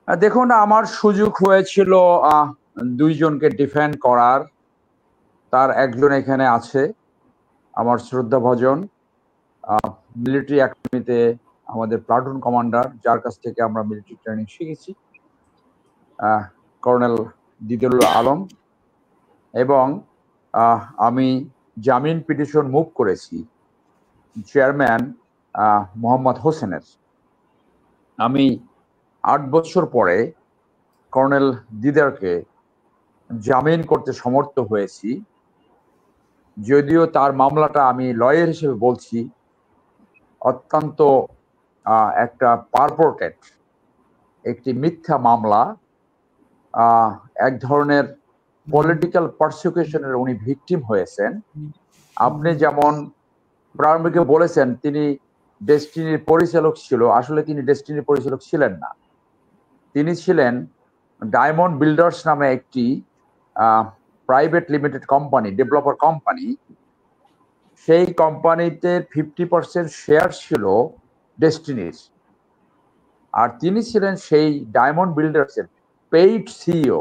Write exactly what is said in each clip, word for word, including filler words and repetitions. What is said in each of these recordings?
দেখুন, আমার সুযোগ হয়েছিল আহ, দুইজনকে ডিফেন্ড করার। তার একজন এখানে আছে, আমার শ্রদ্ধাভাজন মিলিটারি একাডেমিতে আমাদের প্লাটুন কমান্ডার, যার কাছ থেকে আমরা মিলিটারি ট্রেনিং শিখেছি, কর্নেল দিদারুল আলম। এবং আহ, আমি জামিন পিটিশন মুভ করেছি চেয়ারম্যান মোহাম্মদ হোসেনের। আমি আট বছর পরে কর্নেল দিদারকে জামিন করতে সমর্থ হয়েছি, যদিও তার মামলাটা, আমি লয়ার হিসেবে বলছি, অত্যন্ত একটা পারপোর্টেড একটি মিথ্যা মামলা। এক ধরনের পলিটিক্যাল পারসিকিউশনের উনি ভিকটিম হয়েছেন। আপনি যেমন প্রারম্ভিকে বলেছেন তিনি ডেস্টিনির পরিচালক ছিল, আসলে তিনি ডেস্টিনির পরিচালক ছিলেন না। তিনি ছিলেন ডায়মন্ড বিল্ডার্স নামে একটি private limited company, developer company. সেই কোম্পানিতে ফিফটি পার্সেন্ট শেয়ার ছিল ডেস্টিনির, আর তিনি ছিলেন সেই ডায়মন্ড বিল্ডার্স এর পেইড সিইও।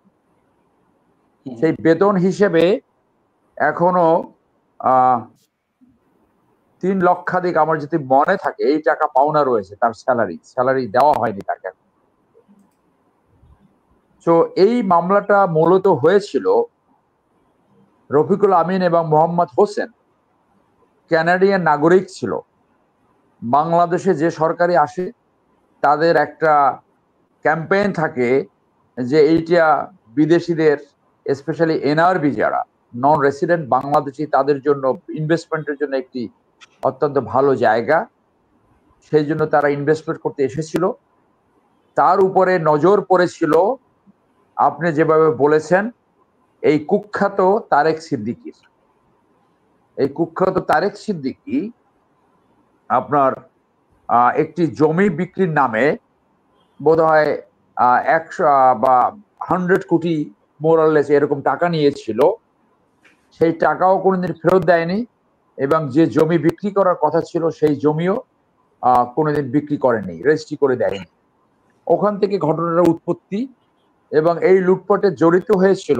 সেই বেতন হিসেবে এখনো আহ তিন লক্ষাধিক, আমার যদি মনে থাকে, এই টাকা পাওনা রয়েছে তার স্যালারি স্যালারি দেওয়া হয়নি তাকে। তো এই মামলাটা মূলত হয়েছিল রফিকুল আমিন এবং মোহাম্মদ হোসেন কানাডিয়ান নাগরিক ছিল। বাংলাদেশে যে সরকারি আসে তাদের একটা ক্যাম্পেইন থাকে যে এইটা বিদেশিদের, স্পেশালি এনআরবি যারা নন রেসিডেন্ট বাংলাদেশি, তাদের জন্য ইনভেস্টমেন্টের জন্য একটি অত্যন্ত ভালো জায়গা। সেই জন্য তারা ইনভেস্টমেন্ট করতে এসেছিল। তার উপরে নজর পড়েছিল, আপনি যেভাবে বলেছেন, এই কুখ্যাত তারেক সিদ্দিকীর। এই কুখ্যাত তারেক সিদ্দিকী আপনার একটি জমি বিক্রির নামে বোধহয় একশো বা হান্ড্রেড কোটি মোরালেস এরকম টাকা নিয়েছিল। সেই টাকাও কোনোদিন ফেরত দেয়নি, এবং যে জমি বিক্রি করার কথা ছিল সেই জমিও কোনোদিন বিক্রি করেনি, রেজিস্ট্রি করে দেয়নি। ওখান থেকে ঘটনার উৎপত্তি। এবং এই লুটপাটে জড়িত হয়েছিল,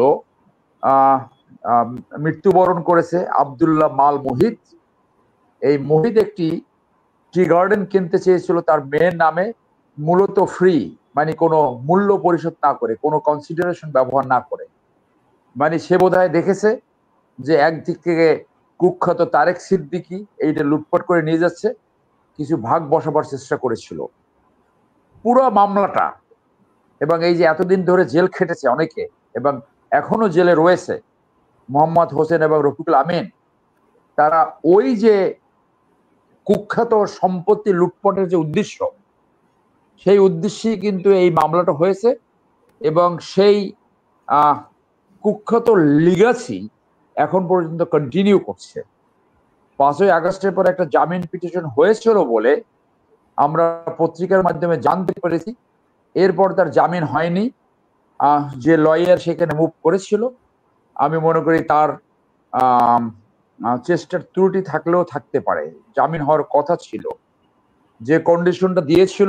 মৃত্যুবরণ করেছে আব্দুল্লাহ মাল মুহিত। এই মুহিত একটি টি গার্ডেন কিনতে চেয়েছিল তার মেয়ের নামে, মূলত ফ্রি, মানে কোনো মূল্য পরিশোধ না করে, কোনো কনসিডারেশন ব্যবহার না করে। মানে সে বোধহয় দেখেছে যে একদিক থেকে কুখ্যাত তারেক সিদ্দিকী এইটা লুটপাট করে নিয়ে যাচ্ছে, কিছু ভাগ বসাবার চেষ্টা করেছিল। পুরো মামলাটা, এবং এই যে এতদিন ধরে জেল খেটেছে অনেকে এবং এখনো জেলে রয়েছে মোহাম্মদ হোসেন এবং রফিকুল আমিন, তারা ওই যে কুখ্যাত সম্পত্তি লুটপাটের যে উদ্দেশ্য, সেই উদ্দেশ্যেই কিন্তু এই মামলাটা হয়েছে। এবং সেই আহ কুখ্যাত লিগাসি এখন পর্যন্ত কন্টিনিউ করছে। পাঁচই আগস্টের পর একটা জামিন পিটিশন হয়েছিল বলে আমরা পত্রিকার মাধ্যমে জানতে পেরেছি। এরপর তার জামিন হয়নি। যে লয়ার সেখানে মুভ করেছিল, আমি মনে করি তার চেষ্টার ত্রুটি থাকলেও থাকতে পারে। জামিন হওয়ার কথা ছিল। যে কন্ডিশনটা দিয়েছিল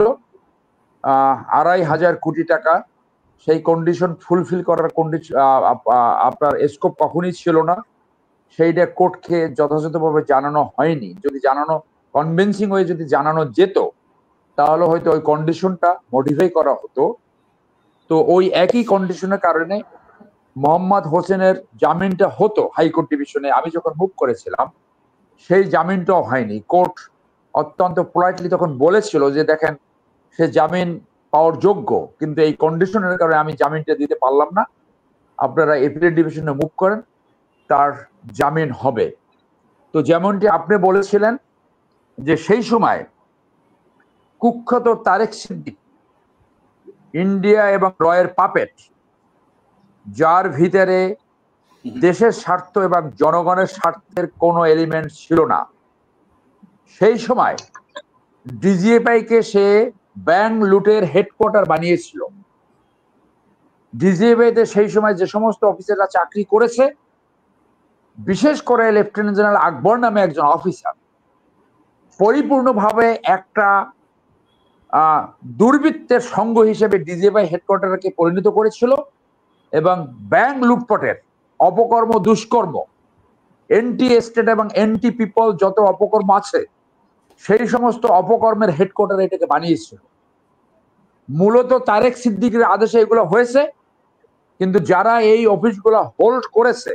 আড়াই হাজার কোটি টাকা, সেই কন্ডিশন ফুলফিল করার কন্ডিশন আপনার স্কোপ কখনই ছিল না। সেইটা কোর্টকে যথাযথভাবে জানানো হয়নি। যদি জানানো কনভিন্সিং হয়ে যদি জানানো যেত, তাহলে হয়তো ওই কন্ডিশনটা মডিফাই করা হতো। তো ওই একই কন্ডিশনের কারণে মোহাম্মদ হোসেনের জামিনটা হতো হাইকোর্ট ডিভিশনে। আমি যখন মুভ করেছিলাম সেই জামিনটাও হয়নি। কোর্ট অত্যন্ত পোলাইটলি তখন বলেছিল যে দেখেন, সে জামিন পাওয়ার যোগ্য, কিন্তু এই কন্ডিশনের কারণে আমি জামিনটা দিতে পারলাম না, আপনারা এপিলেট ডিভিশনে মুভ করেন, তার জামিন হবে। তো যেমনটি আপনি বলেছিলেন যে সেই সময় কুখ্যাত তারেক সিদ্দিক ইন্ডিয়া এবং রয়ের পাপেট, যার ভিতরে দেশের স্বার্থ এবং জনগণের স্বার্থের কোনো এলিমেন্ট ছিল না। সেই সময় ডিজিএফআইকে সে ব্যাংক লুটের হেডকোয়ার্টার বানিয়েছিল। ডিজিএফআইতে সেই সময় যে সমস্ত অফিসাররা চাকরি করেছে, বিশেষ করে লেফটেন্যান্ট জেনারেল আকবর নামে একজন অফিসার, পরিপূর্ণভাবে একটা দুর্বৃত্তের সংঘ হিসেবে ডিজিএফআই হেডকোয়ার্টারকে পরিণত করেছিল এবং ব্যাংক লুটপাটের অপকর্ম, দুষ্কর্ম, এন্টি স্টেট এবং এন্টি পিপল যত অপকর্ম আছে সেই সমস্ত অপকর্মের হেডকোয়ার্টার এটাকে বানিয়েছিল। মূলত তারেক সিদ্দিকীর আদেশে এগুলো হয়েছে, কিন্তু যারা এই অফিসগুলো হোল্ড করেছে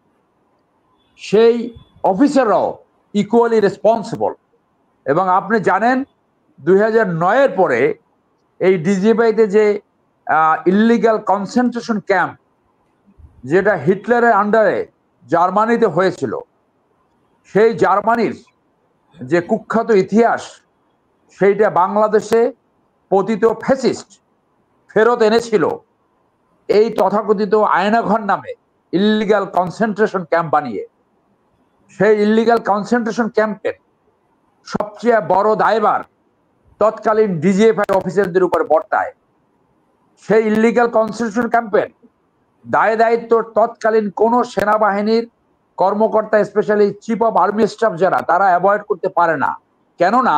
সেই অফিসাররাও ইকুয়ালি রেসপন্সিবল। এবং আপনি জানেন দুই হাজার নয়ের পরে এই ডিজিএফআইতে যে ইল্লিগাল কনসেন্ট্রেশন ক্যাম্প যেটা হিটলারের আন্ডারে জার্মানিতে হয়েছিল, সেই জার্মানির যে কুখ্যাত ইতিহাস সেইটা বাংলাদেশে পতিত ফ্যাসিস্ট ফেরত এনেছিল এই তথাকথিত আয়নাঘর নামে ইল্লিগাল কনসেন্ট্রেশন ক্যাম্প বানিয়ে। সেই ইল্লিগাল কনসেন্ট্রেশন ক্যাম্পের সবচেয়ে বড় দায়ভার তৎকালীন ডিজিএফআই অফিসারদের উপর বর্তায়। সেই ইল্লিগাল কনসেন্ট্রেশন ক্যাম্পের দায় দায়িত্ব তৎকালীন কোন সেনাবাহিনীর কর্মকর্তা, specially chief of army staff যারা, তারা অ্যাভয়েড করতে পারে না। কেননা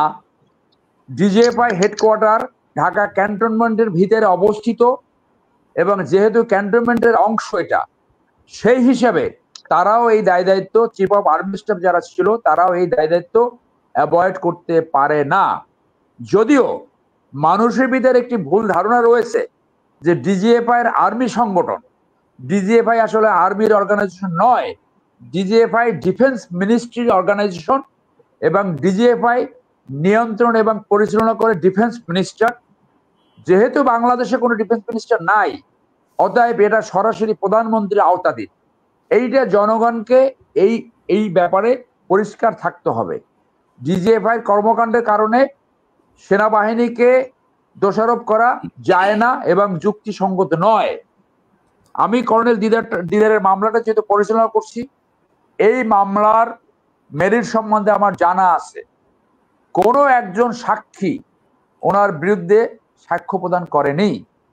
ডিজিএফআই হেডকোয়ার্টার ঢাকা ক্যান্টনমেন্টের ভিতরে অবস্থিত এবং যেহেতু ক্যান্টনমেন্টের অংশ এটা, সেই হিসাবে তারাও এই দায় দায়িত্ব, চিফ অফ আর্মি স্টাফ যারা ছিল তারাও এই দায় দায়িত্ব অ্যাভয়েড করতে পারে না। যদিও মানুষের ভিতরে একটি ভুল ধারণা রয়েছে যে ডিজিএফআই এর আর্মি সংগঠন, ডিজিএফআই আসলে আর্মির অর্গানাইজেশন নয়, ডিজিএফআই ডিফেন্স মিনিস্ট্রির অর্গানাইজেশন এবং ডিজিএফআই নিয়ন্ত্রণ এবং পরিচালনা করে ডিফেন্স মিনিস্টার। যেহেতু বাংলাদেশে কোনো ডিফেন্স মিনিস্টার নাই, অতএব এটা সরাসরি প্রধানমন্ত্রীর আওতাধীন। এইটা জনগণকে এই এই ব্যাপারে পরিষ্কার থাকতে হবে। ডিজিএফআই কর্মকাণ্ডের কারণে সেনাবাহিনীকে দোষারোপ করা যায় না এবং যুক্তিসঙ্গত নয়। আমি কর্নেল দিদার দিদারের মামলাটা যেহেতু পরিচালনা করছি, এই মামলার মেরিট সম্বন্ধে আমার জানা আছে। কোনো একজন সাক্ষী ওনার বিরুদ্ধে সাক্ষ্য প্রদান করেনি,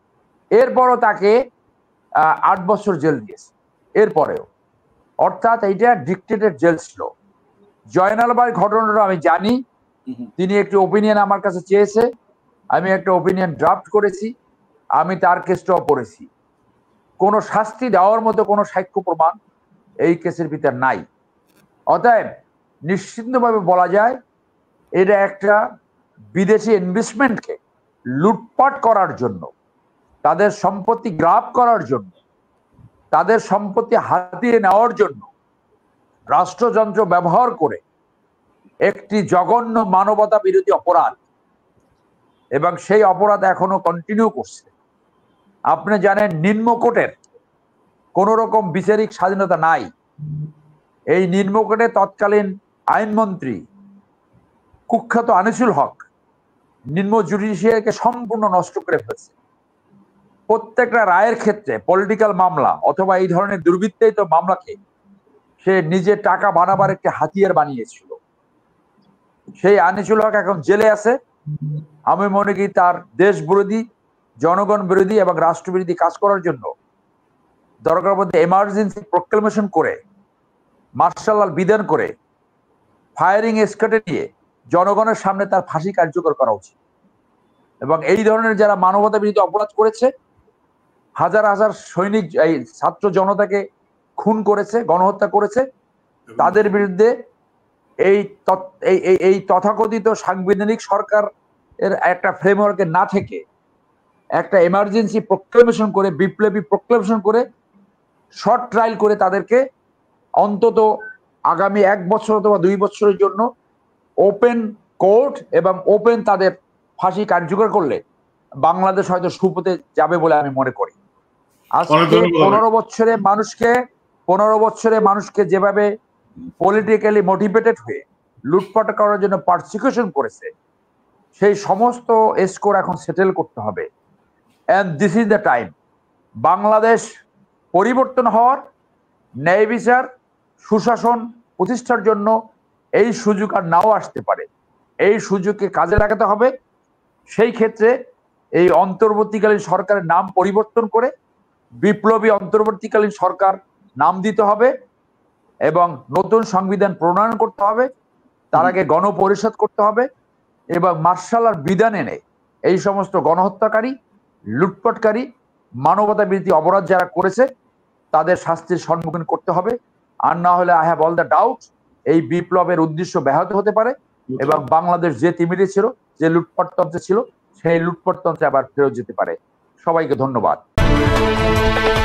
এরপরও তাকে আট বছর জেল দিয়েছে। এরপরেও, অর্থাৎ এইটা ডিক্টেটেড জেল ছিল। জয়নাল ভাই ঘটনাটা আমি জানি, তিনি একটি ওপিনিয়ন আমার কাছে চেয়েছে, আমি একটা ওপিনিয়ন ড্রাফট করেছি, আমি তার কেসটাও পড়েছি। কোনো শাস্তি দেওয়ার মতো কোনো সাক্ষ্য প্রমাণ এই কেসের ভিতর নাই। অতএব নিশ্চিন্তভাবে বলা যায় এটা একটা বিদেশি ইনভেস্টমেন্টকে লুটপাট করার জন্য, তাদের সম্পত্তি গ্রাব করার জন্য, তাদের সম্পত্তি হাতিয়ে নেওয়ার জন্য রাষ্ট্রযন্ত্র ব্যবহার করে একটি জঘন্য মানবতা বিরোধী অপরাধ, এবং সেই অপরাধ এখনো কন্টিনিউ করছে। আপনি জানেন নিম্নকোর্টের কোন রকম বিচারিক স্বাধীনতা নাই। এই নিম্নকোর্টে তৎকালীন আইনমন্ত্রী কুখ্যাত আনিসুল হক নিম্ন জুডিশিয়ারিকে সম্পূর্ণ নষ্ট করে ফেলছে। প্রত্যেকটা রায়ের ক্ষেত্রে পলিটিক্যাল মামলা অথবা এই ধরনের দুর্বৃত্তায়িত মামলাকে সে নিজে টাকা বানাবার একটি হাতিয়ার বানিয়েছিল। সেই আনিসুল হক এখন জেলে আছে। আমি মনে করি তার দেশ বিরোধী, জনগণ বিরোধী এবং রাষ্ট্রবিরোধী কাজ করার জন্য দরকার মধ্যে এমার্জেন্সি প্রোক্লেমেশন করে, মার্শাল ল বিধান করে, ফায়ারিং স্কোয়াডে নিয়ে জনগণের সামনে তার ফাঁসি কার্যকর করা উচিত। এবং এই ধরনের যারা মানবতা বিরোধী অপরাধ করেছে, হাজার হাজার সৈনিক এই ছাত্র জনতাকে খুন করেছে, গণহত্যা করেছে, তাদের বিরুদ্ধে এই এই তথাকথিত সাংবিধানিক সরকার এর একটা ফ্রেমওয়ার্কে না থেকে একটা এমার্জেন্সি প্রোক্লেমেশন করে, বিপ্লবী প্রোক্লেমেশন করে, শর্ট ট্রায়াল করে তাদেরকে অন্তত আগামী এক বছর অথবা দুই বছরের জন্য ওপেন কোর্ট এবং ওপেন তাদের ফাঁসি কার্যকর করলে বাংলাদেশ হয়তো সুপথে যাবে বলে আমি মনে করি। আজকে পনেরো বছরে মানুষকে পনেরো বছরে মানুষকে যেভাবে পলিটিক্যালি মোটিভেটেড হয়ে লুটপাট করার জন্য পারসিকিউশন করেছে, সেই সমস্ত স্কোর এখন সেটেল করতে হবে। And this is the time. Bangladesh পরিবর্তন হওয়ার, ন্যায় বিচার, সুশাসন প্রতিষ্ঠার জন্য এই সুযোগ আর নাও আসতে পারে। এই সুযোগকে কাজে লাগাতে হবে। সেই ক্ষেত্রে এই অন্তর্বর্তীকালীন সরকারের নাম পরিবর্তন করে বিপ্লবী অন্তর্বর্তীকালীন সরকার নাম দিতে হবে এবং নতুন সংবিধান প্রণয়ন করতে হবে। তার আগে গণপরিষদ করতে হবে এবং মার্শাল ল বিধান এনে এই সমস্ত গণহত্যাকারী, লুটপাটকারী, মানবতা বিরোধী অপরাধ যারা করেছে তাদের শাস্তির সম্মুখীন করতে হবে। আর না হলে I have all the doubt এই বিপ্লবের উদ্দেশ্য ব্যাহত হতে পারে এবং বাংলাদেশ যে তিমিরে ছিল, যে লুটপাটতন্ত্রে ছিল, সেই লুটপাটতন্ত্রে আবার ফেরত যেতে পারে। সবাইকে ধন্যবাদ।